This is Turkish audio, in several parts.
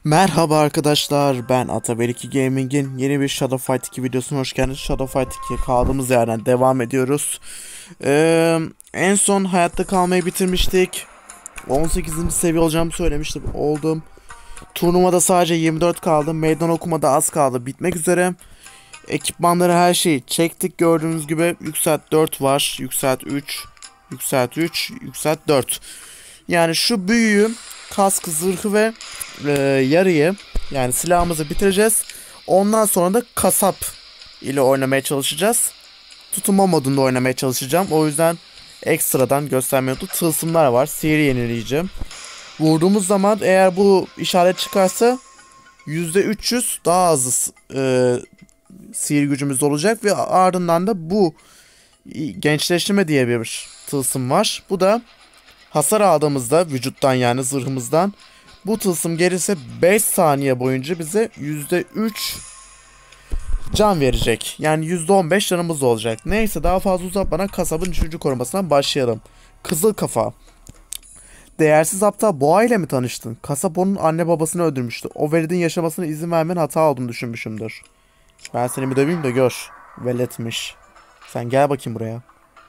Merhaba arkadaşlar, ben Ataberiki Gaming'in yeni bir Shadow Fight 2 videosuna hoş geldiniz. Shadow Fight 2'ye kaldığımız yerden devam ediyoruz. En son hayatta kalmayı bitirmiştik. 18. seviye olacağımı söylemiştim, oldum. Turnuvada sadece 24 kaldı, meydan okumada az kaldı, bitmek üzere. Ekipmanları, her şeyi çektik, gördüğünüz gibi. Yükselt 4 var, yükselt 3, yükselt 3, yükselt 4. Yani şu büyüyü, kaskı, zırhı ve yarıyı, yani silahımızı bitireceğiz. Ondan sonra da kasap ile oynamaya çalışacağız. Tutunma modunda oynamaya çalışacağım. O yüzden ekstradan göstermeyi unuttum. Tılsımlar var. Sihir yenileyici. Vurduğumuz zaman eğer bu işaret çıkarsa %300 daha az sihir gücümüz olacak ve ardından da bu gençleştirme diye bir tılsım var. Bu da hasar aldığımızda vücuttan, yani zırhımızdan, bu tılsım gelirse 5 saniye boyunca bize %3 can verecek. Yani %15 canımız olacak. Neyse, daha fazla uzatmadan kasabın 3. korumasından başlayalım. Kızıl kafa. Değersiz aptal boğa ile mi tanıştın? Kasap onun anne babasını öldürmüştü. O veledin yaşamasına izin vermenin hata olduğunu düşünmüşümdür. Ben seni bir döveyim de gör. Veletmiş. Sen gel bakayım buraya.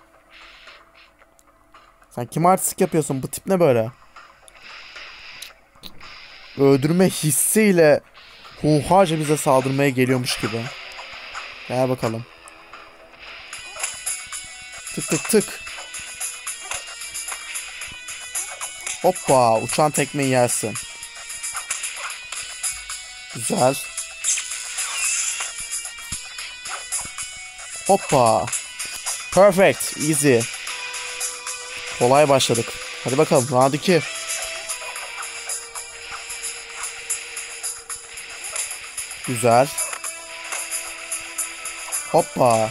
Sen kim artistik yapıyorsun? Bu tip ne böyle? Öldürme hissiyle hunharca bize saldırmaya geliyormuş gibi. Gel bakalım. Tık tık tık. Hoppa, uçan tekmeyi yersin. Güzel. Hoppa. Perfect. Easy. Kolay başladık. Hadi bakalım, round 2. Güzel. Hoppa.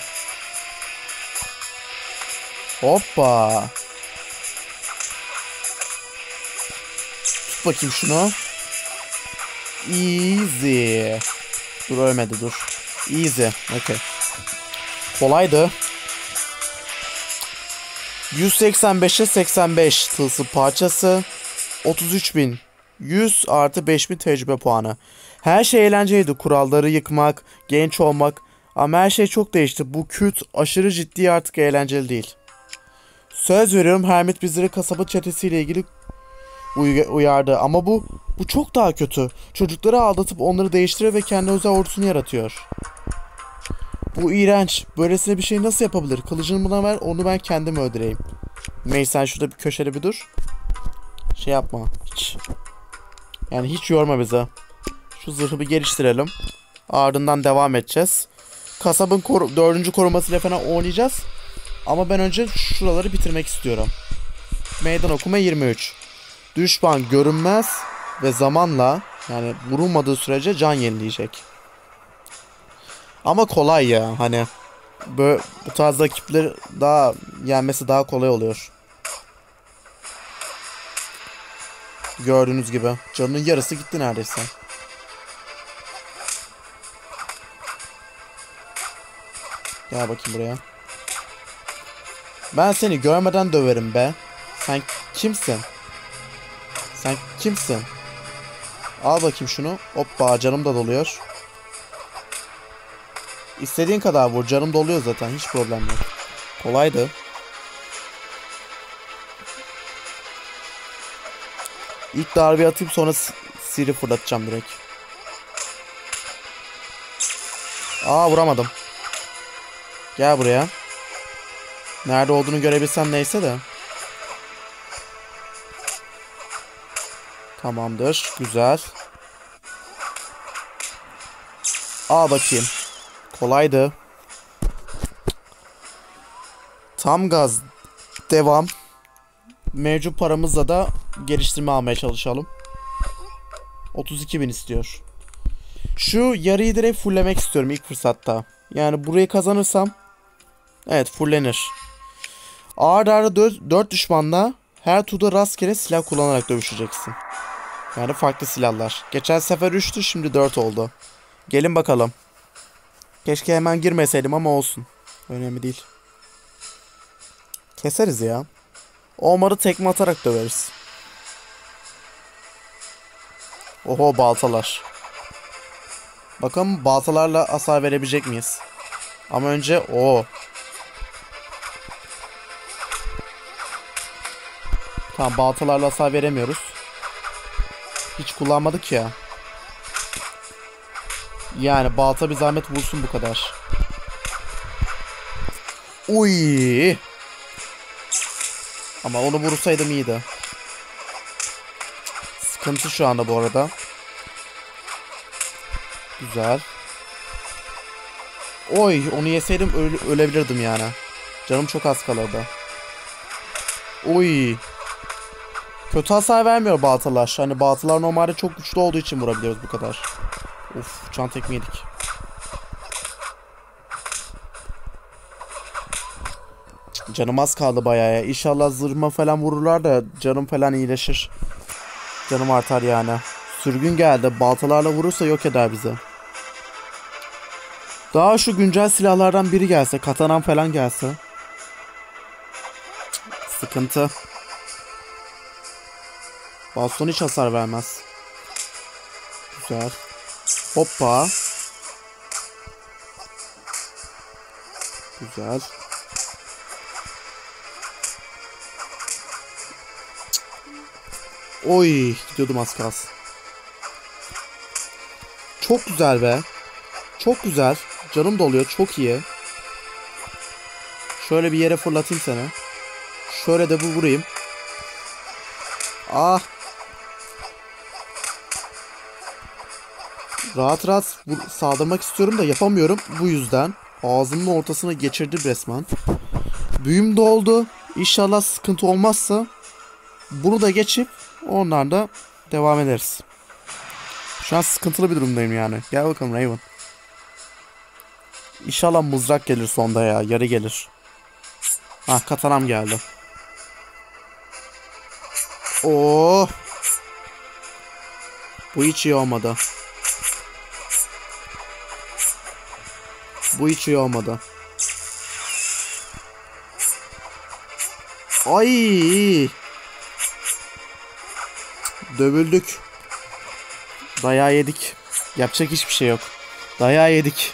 Hoppa. Tut bakayım şunu. Easy. Dur, ölmedi, dur. Easy. Okay. Kolaydı. 185'e 85 tılsım parçası. 33.100 artı 5.000 tecrübe puanı. Her şey eğlenceliydi. Kuralları yıkmak, genç olmak. Ama her şey çok değişti. Bu küt aşırı ciddi, artık eğlenceli değil. Söz veriyorum, Hermit bizleri kasaba çetesiyle ilgili uyardı. Ama bu çok daha kötü. Çocukları aldatıp onları değiştiriyor ve kendi özel ordusunu yaratıyor. Bu iğrenç. Böylesine bir şey nasıl yapabilir? Kılıcını buna ver, onu ben kendim öldüreyim. Ney, sen şurada bir köşede bir dur. Şey yapma hiç. Yani hiç yorma bizi. Şu zırhı bir geliştirelim. Ardından devam edeceğiz. Kasabın 4. korumasıyla falan oynayacağız. Ama ben önce şuraları bitirmek istiyorum. Meydan okuma 23. Düşman görünmez ve zamanla, yani vurulmadığı sürece can yenileyecek. Ama kolay ya, hani böyle bu tarz rakipleri daha yenmesi daha kolay oluyor. Gördüğünüz gibi canının yarısı gitti neredeyse. Gel bakayım buraya. Ben seni görmeden döverim be. Sen kimsin? Sen kimsin? Al bakayım şunu. Hoppa, canım da doluyor. İstediğin kadar vur, canım doluyor zaten, hiç problem yok. Kolaydı. İlk darbe atayım, sonra siri fırlatacağım direkt. Aa, vuramadım. Gel buraya. Nerede olduğunu görebilsem neyse de. Tamamdır. Güzel. Al bakayım. Kolaydı. Tam gaz. Devam. Mevcut paramızla da geliştirme almaya çalışalım. 32.000 istiyor. Şu yarıyı direkt fulllemek istiyorum ilk fırsatta. Yani burayı kazanırsam, evet, fullenir. Ağır ağır 4 düşmanla her turda rastgele silah kullanarak dövüşeceksin. Yani farklı silahlar. Geçen sefer 3'tü, şimdi 4 oldu. Gelin bakalım. Keşke hemen girmeseydim ama olsun. Önemli değil. Keseriz ya. Olmadı tekme atarak döveriz. Oho, baltalar. Bakalım baltalarla hasar verebilecek miyiz? Ama önce o. Tamam, baltalarla hasar veremiyoruz. Hiç kullanmadık ya. Yani balta bir zahmet vursun bu kadar. Uy. Ama onu vursaydım iyiydi. Sıkıntı şu anda bu arada. Güzel. Oy, onu yeseydim ölebilirdim yani. Canım çok az kalırdı. Oy. Kötü hasar vermiyor baltalar. Hani baltalar normalde çok güçlü olduğu için vurabiliyoruz bu kadar. Of, can tekme yedik. Canım az kaldı bayağı ya. İnşallah zırhıma falan vururlar da canım falan iyileşir. Canım artar yani. Sürgün geldi. Baltalarla vurursa yok eder bizi. Daha şu güncel silahlardan biri gelse. Katanam falan gelse. Sıkıntı. Baston hiç hasar vermez. Güzel. Hoppa. Güzel. Oy, gidiyordum az kalsın. Çok güzel be. Çok güzel. Canım doluyor. Çok iyi. Şöyle bir yere fırlatayım seni. Şöyle de vurayım. Ah. Rahat rahat saldırmak istiyorum da yapamıyorum. Bu yüzden ağzımın ortasına geçirdim resmen. Büyüm doldu. İnşallah sıkıntı olmazsa bunu da geçip onlarla devam ederiz. Şu an sıkıntılı bir durumdayım yani. Gel bakalım Raven. İnşallah mızrak gelir sonda ya. Yarı gelir. Ah, katanam geldi. Oo. Bu hiç iyi olmadı. Bu hiç iyi olmadı. Ay. Dövüldük. Dayağı yedik. Yapacak hiçbir şey yok. Dayağı yedik.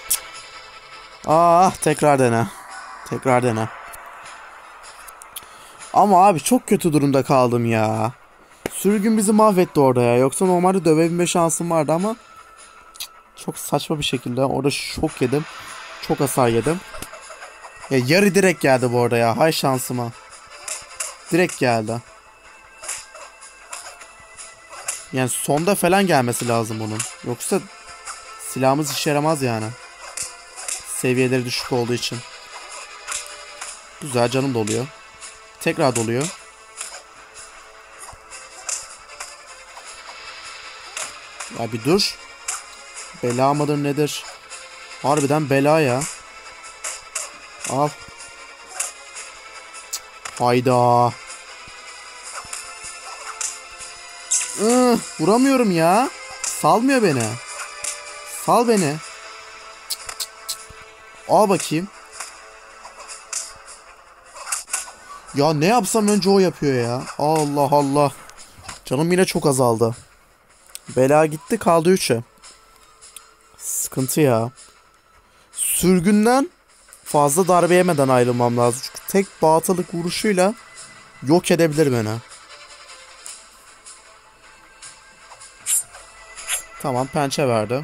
Ah, tekrar dene. Tekrar dene. Ama abi çok kötü durumda kaldım ya. Sürgün bizi mahvetti orada ya. Yoksa normalde dövebilme şansım vardı ama çok saçma bir şekilde orada şok yedim. Çok hasar yedim. Ya yarı direkt geldi bu arada ya. Hay şansıma. Direkt geldi. Yani sonda falan gelmesi lazım onun. Yoksa silahımız işe yaramaz yani. Seviyeleri düşük olduğu için. Güzel, canım doluyor. Tekrar doluyor. Ya bir dur. Bela mıdır nedir? Harbiden bela ya. Al. Hayda. Vuramıyorum ya. Salmıyor beni. Sal beni. Al bakayım. Ya ne yapsam önce o yapıyor ya. Allah Allah. Canım yine çok azaldı. Bela gitti, kaldı 3'e. Sıkıntı ya. Sürgünden fazla darbe yemeden ayrılmam lazım. Çünkü tek baltalık vuruşuyla yok edebilir beni. Tamam, pençe verdi.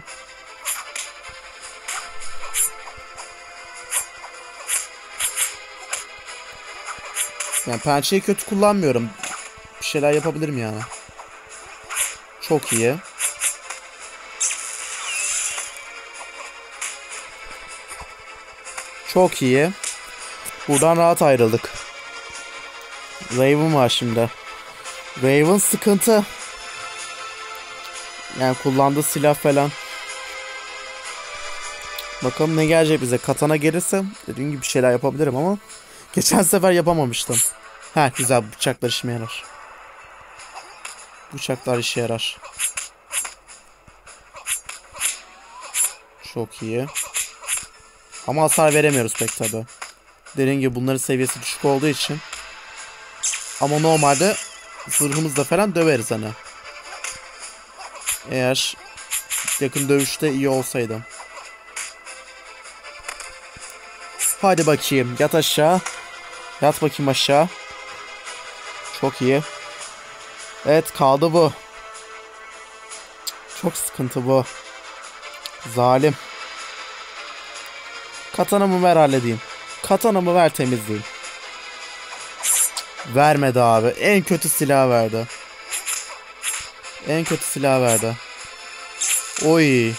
Yani pençeyi kötü kullanmıyorum. Bir şeyler yapabilirim yani. Çok iyi. Çok iyi. Buradan rahat ayrıldık. Raven var şimdi. Raven sıkıntı. Yani kullandığı silah falan. Bakalım ne gelecek bize. Katana gelirse dediğim gibi bir şeyler yapabilirim ama geçen sefer yapamamıştım. Ha, güzel, bıçaklar işime yarar. Bıçaklar işe yarar. Çok iyi. Ama hasar veremiyoruz pek tabi. Dediğim gibi bunların seviyesi düşük olduğu için. Ama normalde zırhımızla falan döveriz hani. Eğer yakın dövüşte iyi olsaydım. Hadi bakayım. Yat aşağı. Yat bakayım aşağı. Çok iyi. Evet, kaldı bu. Çok sıkıntı bu. Zalim. Katanamı ver halledeyim. Katanamı ver temizleyeyim. Vermedi abi. En kötü silah verdi. En kötü silah verdi. Oy.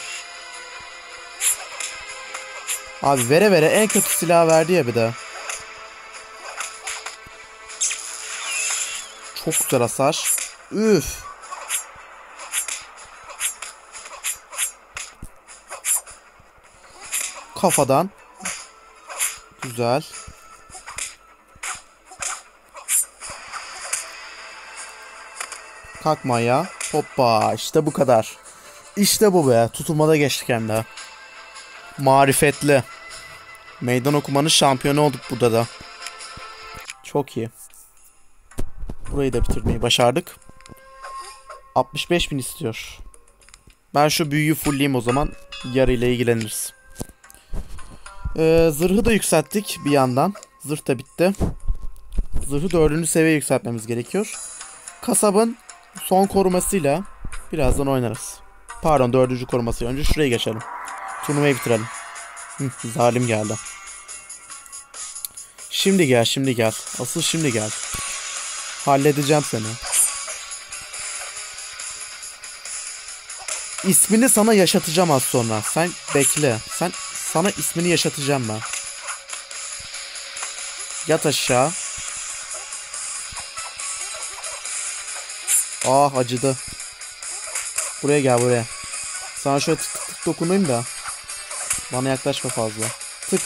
Abi vere vere en kötü silah verdi ya bir de. Çok güzel hasar. Üf. Kafadan. Güzel. Kalkma ya. Hoppa. İşte bu kadar. İşte bu be. Tutulmada geçtik hem de. Marifetli. Meydan okumanın şampiyonu olduk burada da. Çok iyi. Burayı da bitirmeyi başardık. 65.000 istiyor. Ben şu büyüyü fullleyeyim o zaman. Yarı ile ilgileniriz. Zırhı da yükselttik bir yandan. Zırh da bitti. Zırhı 4. seviyeye yükseltmemiz gerekiyor. Kasabın son korumasıyla birazdan oynarız. Pardon, 4. koruması. Önce şuraya geçelim. Turnuvayı bitirelim. Zalim geldi. Şimdi gel, şimdi gel. Asıl şimdi gel. Halledeceğim seni. İsmini sana yaşatacağım az sonra. Sen bekle. Sana ismini yaşatacağım ben. Yat aşağı. Ah, acıdı. Buraya gel, buraya. Sana şöyle tık tık tık dokunayım da. Bana yaklaşma fazla. Tık.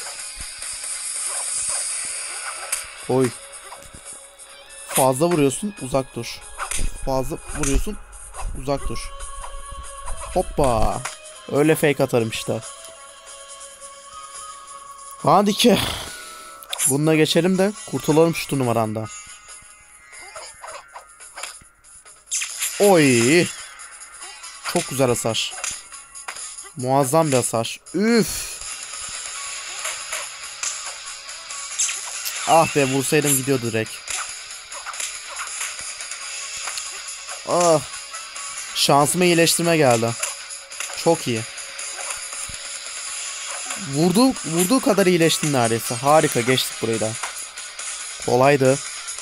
Oy. Fazla vuruyorsun, uzak dur. Fazla vuruyorsun, uzak dur. Hoppa. Öyle fake atarım işte. Hadi ki. Bununla geçelim de kurtulalım şu numarandan. Oy. Çok güzel hasar. Muazzam bir hasar. Üf. Ah be, vursaydım gidiyordu direkt. Ah. Şansıma iyileştirme geldi. Çok iyi. Vurduğu kadar iyileştim neredeyse. Harika, geçtik burayı da. Kolaydı.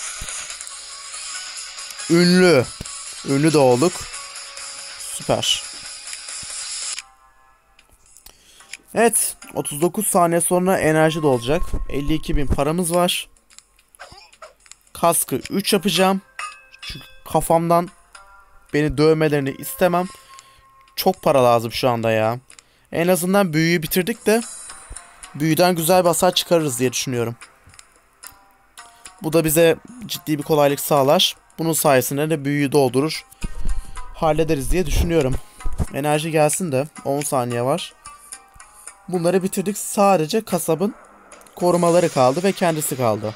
Ünlü. Ünlü de olduk. Süper. Evet. 39 saniye sonra enerji dolacak. 52.000 paramız var. Kaskı 3 yapacağım. Çünkü kafamdan beni dövmelerini istemem. Çok para lazım şu anda ya. En azından büyüyü bitirdik de büyüden güzel bir hasar çıkarırız diye düşünüyorum. Bu da bize ciddi bir kolaylık sağlar. Bunun sayesinde de büyüyü doldurur. Hallederiz diye düşünüyorum. Enerji gelsin de 10 saniye var. Bunları bitirdik. Sadece kasabın korumaları kaldı ve kendisi kaldı.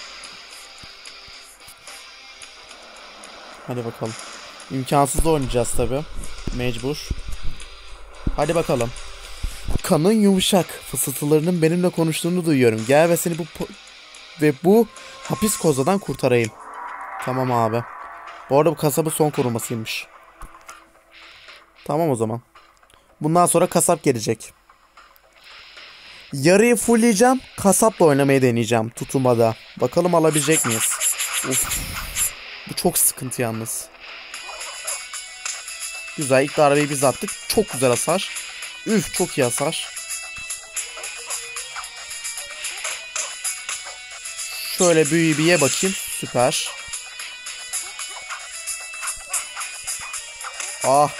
Hadi bakalım. İmkansız oynayacağız tabi. Mecbur. Hadi bakalım. Kanın yumuşak. Fısıltılarının benimle konuştuğunu duyuyorum. Gel ve seni bu hapis kozadan kurtarayım. Tamam abi. Bu arada bu kasabın son korumasıymış. Tamam o zaman. Bundan sonra kasap gelecek. Yarıyı fullleyeceğim. Kasapla oynamayı deneyeceğim tutulmada. Bakalım alabilecek miyiz? Uf. Bu çok sıkıntı yalnız. Güzel, ilk darbeyi biz attık. Çok güzel hasar. Üf, çok iyi hasar. Şöyle büyüyü bir ye bakayım. Süper. Ah.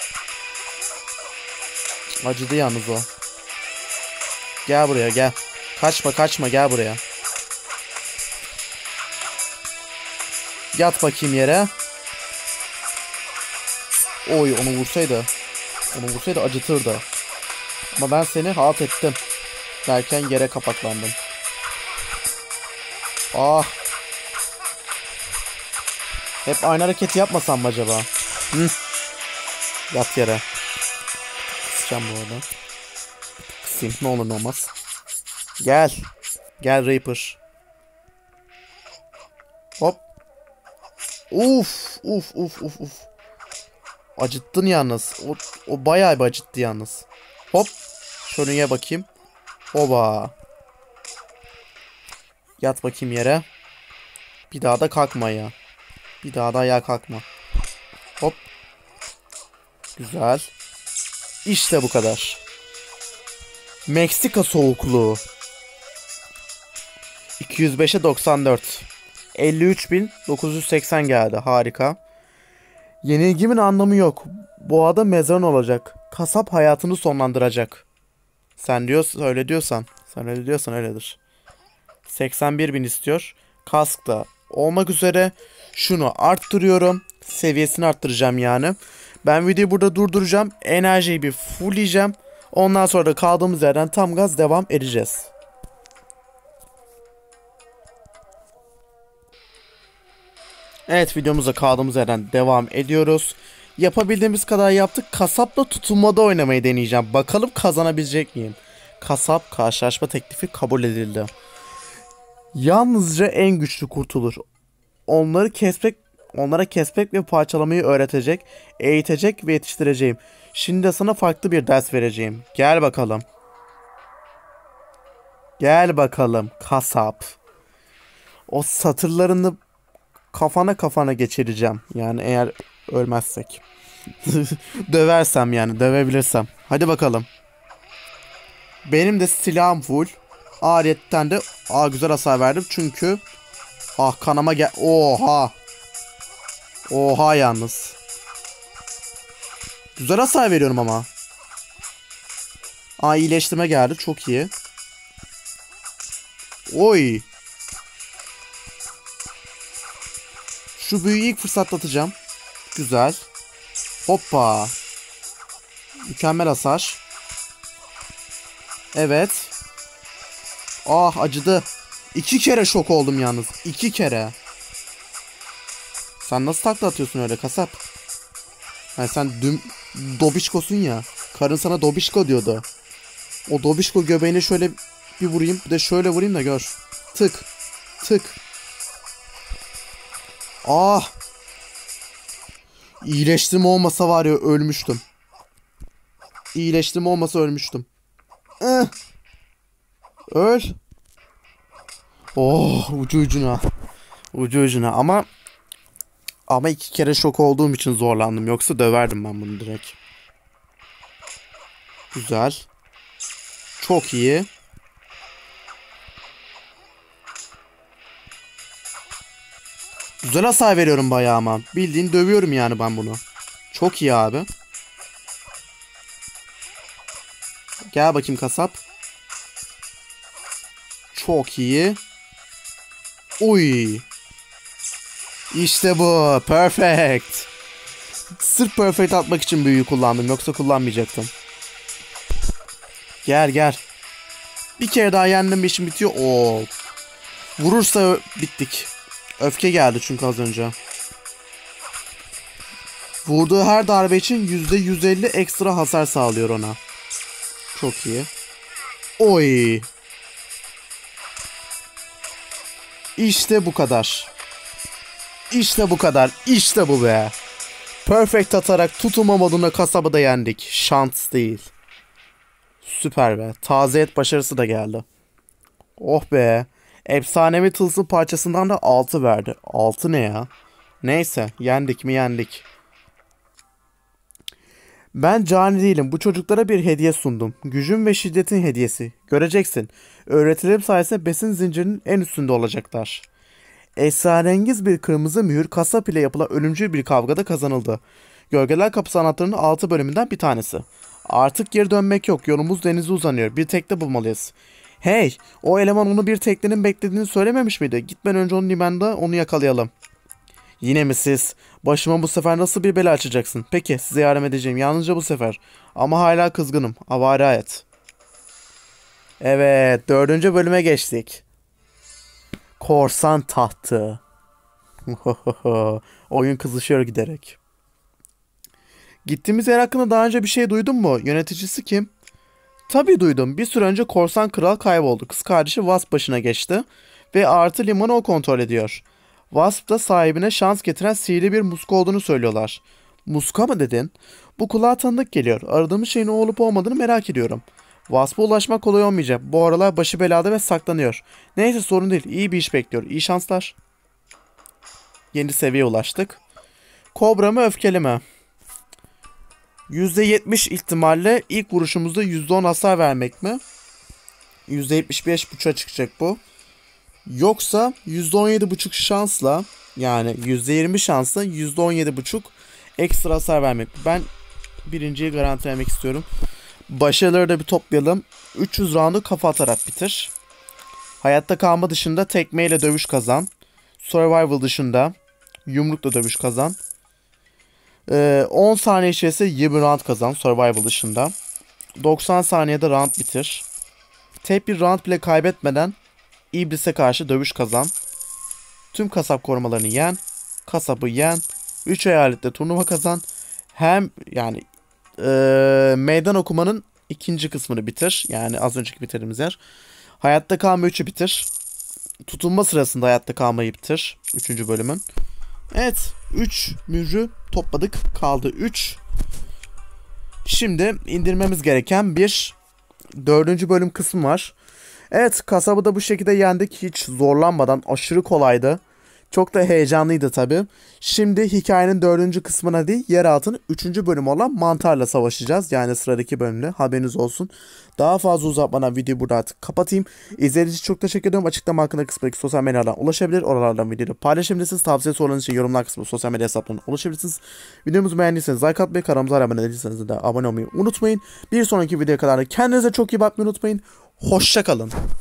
Acıdı yalnız o. Gel buraya, gel. Kaçma gel buraya. Yat bakayım yere. Oy, onu vursaydı. Onu vursaydı acıtırdı. Ama ben seni halt ettim. Derken yere kapaklandım. Ah. Hep aynı hareketi yapmasam mı acaba? Hı. Yat yere. Kısacağım bu arada. Kısayım ne olur ne olmaz. Gel. Gel Reaper. Hop. Uf uf uf uf uf. Acıttın yalnız. O bayağı bir acıttı yalnız. Hop. Şuraya bakayım. Oba. Yat bakayım yere. Bir daha da kalkma ya. Bir daha da ayağa kalkma. Hop. Güzel. İşte bu kadar. Meksika soğukluğu. 205'e 94. 53.980 geldi. Harika. Yenilgimin anlamı yok. Boğada mezarın olacak. Kasap hayatını sonlandıracak. Sen diyorsan, öyle diyorsan. Sen öyle diyorsan öyledir. 81.000 istiyor. Kask da olmak üzere. Şunu arttırıyorum. Seviyesini arttıracağım yani. Ben videoyu burada durduracağım. Enerjiyi bir fullleyeceğim. Ondan sonra da kaldığımız yerden tam gaz devam edeceğiz. Evet, videomuza kaldığımız yerden devam ediyoruz. Yapabildiğimiz kadar yaptık. Kasapla tutulmada oynamayı deneyeceğim. Bakalım kazanabilecek miyim? Kasap karşılaşma teklifi kabul edildi. Yalnızca en güçlü kurtulur. Onlara kesmek ve parçalamayı öğretecek, eğitecek ve yetiştireceğim. Şimdi de sana farklı bir ders vereceğim. Gel bakalım. Gel bakalım kasap. O satırlarını kafana geçireceğim. Yani eğer ölmezsek. Döversem yani dövebilirsem. Hadi bakalım. Benim de silahım full. Ariyetten de güzel hasar verdim çünkü kanama gel. Oha. Oha yalnız. Güzel hasar veriyorum ama. İyileştirme geldi. Çok iyi. Oy. Şu büyüyü ilk fırsatta atacağım. Güzel. Hoppa. Mükemmel hasar. Evet. Acıdı. 2 kere şok oldum yalnız. 2 kere. Sen nasıl takla atıyorsun öyle kasap? Yani sen Dobişko'sun ya. Karın sana Dobişko diyordu. O Dobişko göbeğine şöyle bir vurayım. Bir de şöyle vurayım da gör. Tık. Tık. İyileştirme olmasa var ya ölmüştüm. İyileştirme olmasa ölmüştüm. Öl. Ucu ucuna. Ucu ucuna ama 2 kere şok olduğum için zorlandım. Yoksa döverdim ben bunu direkt. Güzel. Çok iyi. Güzel hasar veriyorum bayağı ama. Bildiğin dövüyorum yani ben bunu. Çok iyi abi. Gel bakayım kasap. Çok iyi. Uy. İşte bu. Perfect. Sırf perfect atmak için büyüyü kullandım. Yoksa kullanmayacaktım. Gel. Bir kere daha yendim, işim bitiyor. Vurursa bittik. Öfke geldi çünkü az önce. Vurduğu her darbe için %150 ekstra hasar sağlıyor ona. Çok iyi. Oy. İşte bu kadar. İşte bu kadar. İşte bu be. Perfect atarak tutulma modunda kasabı da yendik. Şans değil. Süper be. Taze et başarısı da geldi. Oh be. Efsanevi tılsım parçasından da 6 verdi. 6 ne ya? Neyse. Yendik mi yendik. Ben cani değilim. Bu çocuklara bir hediye sundum. Gücün ve şiddetin hediyesi. Göreceksin. Öğretilerim sayesinde besin zincirinin en üstünde olacaklar. Esrarengiz bir kırmızı mühür kasap ile yapılan ölümcül bir kavgada kazanıldı. Gölgeler Kapısı anahtarının 6 bölümünden bir tanesi. Artık geri dönmek yok. Yolumuz denize uzanıyor. Bir tekne bulmalıyız. Hey! O eleman onu bir teknenin beklediğini söylememiş miydi? Gitmeden önce onun limanda onu yakalayalım. Yine mi siz? Başıma bu sefer nasıl bir bela açacaksın? Peki size yardım edeceğim. Yalnızca bu sefer. Ama hala kızgınım. Avare hayat. Evet, 4. bölüme geçtik. Korsan tahtı. Oyun kızışıyor giderek. Gittiğimiz yer hakkında daha önce bir şey duydun mu? Yöneticisi kim? Tabii duydum. Bir süre önce korsan kral kayboldu. Kız kardeşi Wasp başına geçti. Ve artı limanı o kontrol ediyor. Wasp da sahibine şans getiren sihirli bir muska olduğunu söylüyorlar. Muska mı dedin? Bu kulağa tanıdık geliyor. Aradığımız şeyin o olup olmadığını merak ediyorum. Wasp'a ulaşmak kolay olmayacak. Bu aralar başı belada ve saklanıyor. Neyse sorun değil. İyi bir iş bekliyor. İyi şanslar. Yeni seviyeye ulaştık. Kobra mı öfkeli mi? %70 ihtimalle ilk vuruşumuzda %10 hasar vermek mi? %75,5'a çıkacak bu. Yoksa %17,5 şansla, yani %20 şansla %17,5 ekstra hasar vermek. Ben birinciyi garantilemek istiyorum. Başarıları da bir toplayalım. 300 roundu kafa atarak bitir. Hayatta kalma dışında tekmeyle dövüş kazan. Survival dışında yumrukla dövüş kazan. 10 saniye içerisinde 20 round kazan survival dışında. 90 saniyede round bitir. Tek bir round bile kaybetmeden İblis'e karşı dövüş kazan. Tüm kasap korumalarını yen. Kasabı yen. 3 eyalette turnuva kazan. Hem yani meydan okumanın ikinci kısmını bitir. Yani az önceki bitirdiğimiz yer. Hayatta kalma 3'ü bitir. Tutulma sırasında hayatta kalmayı bitir. 3. bölümün. Evet. 3 mührü topladık. Kaldı 3. Şimdi indirmemiz gereken bir 4. bölüm kısmı var. Evet, kasabı da bu şekilde yendik. Hiç zorlanmadan, aşırı kolaydı. Çok da heyecanlıydı tabi. Şimdi hikayenin 4. kısmına değil, yeraltının 3. bölümü olan mantarla savaşacağız. Yani sıradaki bölümle, haberiniz olsun. Daha fazla uzatmadan videoyu burada artık kapatayım. İzlediğiniz için çok teşekkür ederim. Açıklama hakkındaki kısmındaki sosyal medyalardan ulaşabilir. Oralardan videoyu paylaşabilirsiniz. Tavsiye sorularınız için yorumlar kısmında sosyal medya hesaplarından ulaşabilirsiniz. Videomuzu beğendiyseniz like atmayı, kanalımıza abone değilseniz de abone olmayı unutmayın. Bir sonraki videoya kadar da kendinize çok iyi bakmayı unutmayın. Hoşça kalın.